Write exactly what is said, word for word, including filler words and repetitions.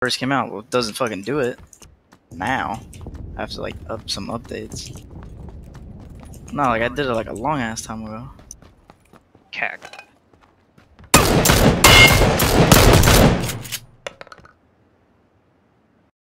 first came out. Well, it doesn't fucking do it now. I have to like up some updates. No, like I did it like a long ass time ago. Cack.